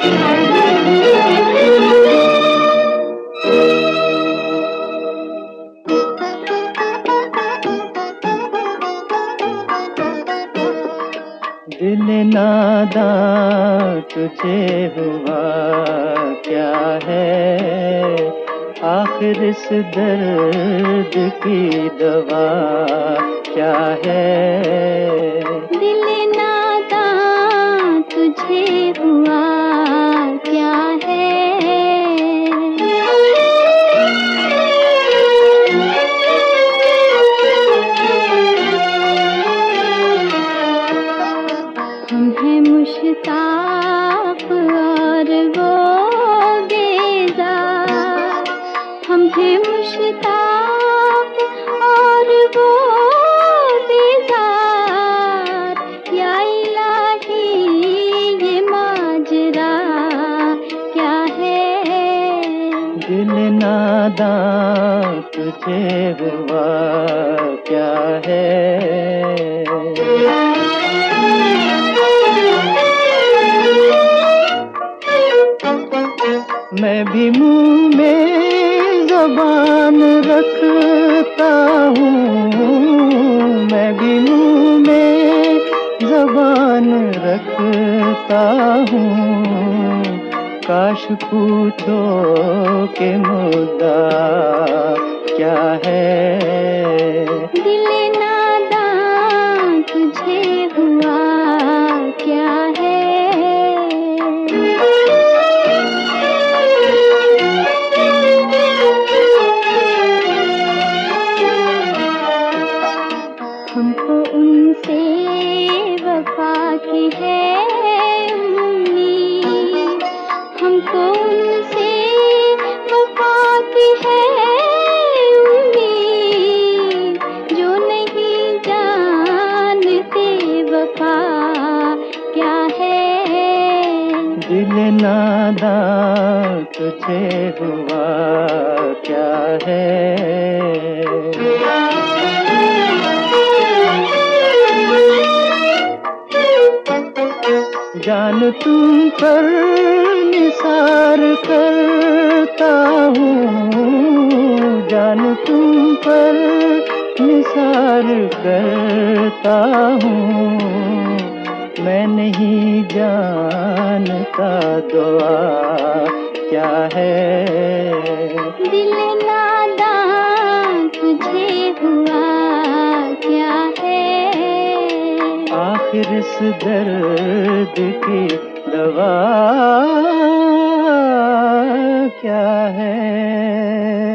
दिल नादां तुझे हुआ क्या है, आखिर इस दर्द की दवा क्या है। दिल नादां तुझे हुआ क्या है, हम हैं मुश्ताक और वो बेजार, हम हैं मुश्ताक और वो बेजार, या इलाही ये माजरा क्या है। दिल नादां तुझे हुआ क्या है। मैं भी मुंह में ज़बान रखता हूँ, मैं भी मुंह में ज़बान रखता हूँ। काश पूछो कि मुद्दा क्या है। दिल नादां तुझे हुआ क्या है। हमको उनसे वफा की है उम्मीद, हमको उनसे वफा की है उम्मीद, जो नहीं जानते वफा क्या है। दिल नादां तुझे हुआ क्या है। जान तुम पर निसार करता हूँ, जान तुम पर निसार करता हूँ। मैं नहीं जानता दुआ क्या है। दिल नादां तुझे हुआ क्या है, आखिर इस दर्द की दवा क्या है।